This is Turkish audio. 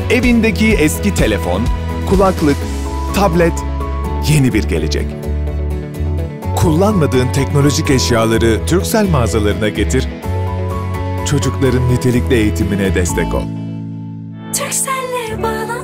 Evindeki eski telefon, kulaklık, tablet, yeni bir gelecek. Kullanmadığın teknolojik eşyaları Turkcell mağazalarına getir, çocukların nitelikli eğitimine destek ol. Turkcell'le bağlan.